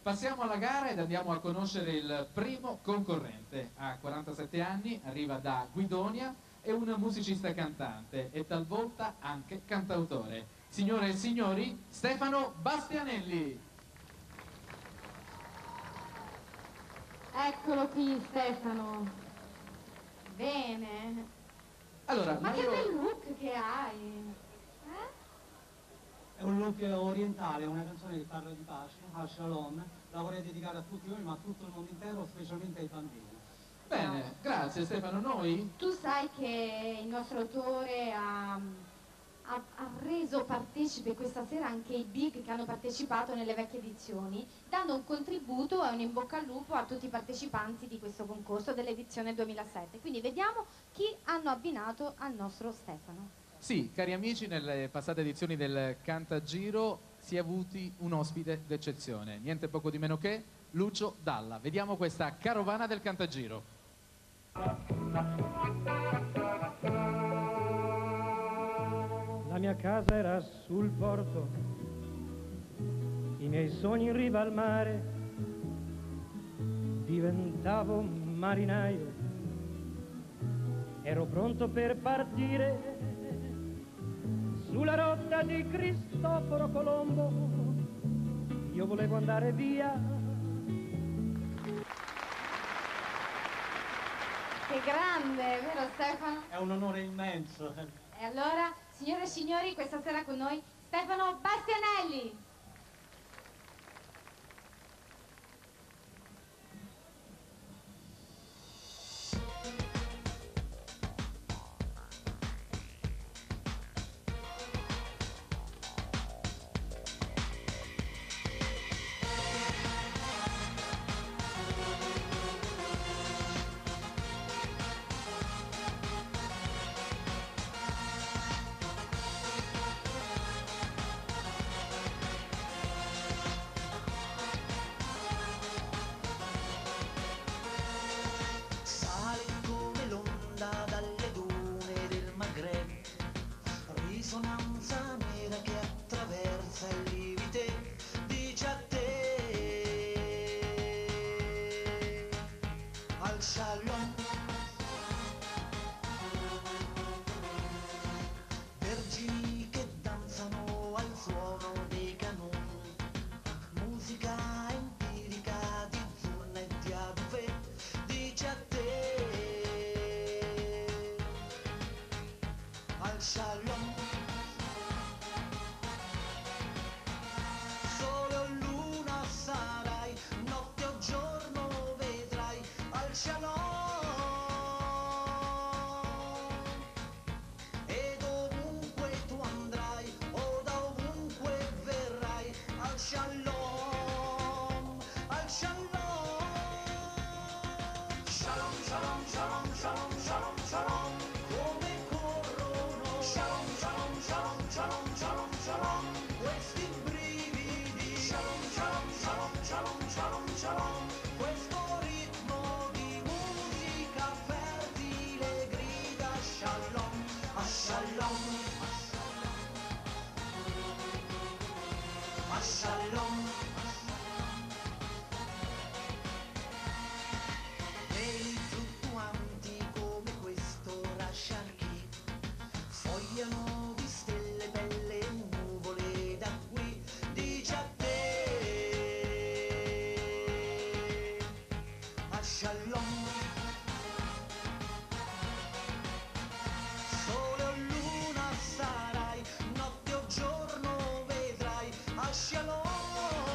Passiamo alla gara ed andiamo a conoscere il primo concorrente. Ha 47 anni, arriva da Guidonia, è un musicista cantante e talvolta anche cantautore. Signore e signori, Stefano Bastianelli. Eccolo qui, Stefano. Bene. Allora, Ma che bel look che hai. È un look orientale, è una canzone che parla di pace, Shalom. La vorrei dedicare a tutti noi, ma a tutto il mondo intero, specialmente ai bambini. Bene, grazie Stefano. Noi? Tu sai che il nostro autore ha reso partecipe questa sera anche i big che hanno partecipato nelle vecchie edizioni, dando un contributo e un in bocca al lupo a tutti i partecipanti di questo concorso dell'edizione 2007. Quindi vediamo chi hanno abbinato al nostro Stefano. Sì, cari amici, nelle passate edizioni del Cantagiro si è avuti un ospite d'eccezione, niente poco di meno che Lucio Dalla. Vediamo questa carovana del Cantagiro. La mia casa era sul porto, i miei sogni in riva al mare, diventavo marinaio, ero pronto per partire sulla rotta di Cristoforo Colombo, io volevo andare via. Che grande, vero Stefano? È un onore immenso. E allora, signore e signori, questa sera con noi Stefano Bastianelli. Risonanza nera che attraversa il limite, dice a te al shalom. Vergini che danzano al suono dei canoni, musica empirica di zurna e di adufe, dice a te al shalom. Sole o luna sarai, notte o giorno vedrai al shalom. Ed ovunque tu andrai o da ovunque verrai al shalom, al shalom. Shalom, shalom, shalom, shalom, shalom, shalom. Come corrono shalom, shalom, shalom, shalom, shalom, shalom. Questi brividi shalom, shalom, shalom, shalom, shalom, shalom. Questo ritmo di musica fertile grida shalom, a shalom, a shalom. Veli fluttuanti come questo Rasharki fogliano di stelle belle nuvole da qui, dice a te a shalom. Sole o luna sarai, notte o giorno vedrai a shalom.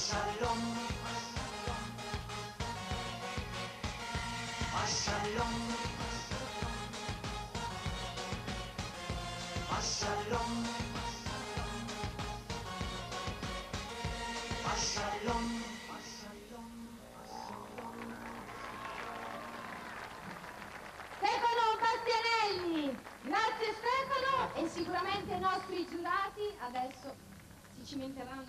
Shalom, Shalom, Shalom, Shalom. Stefano Bastianelli, grazie Stefano, e sicuramente i nostri giurati adesso si cimenteranno.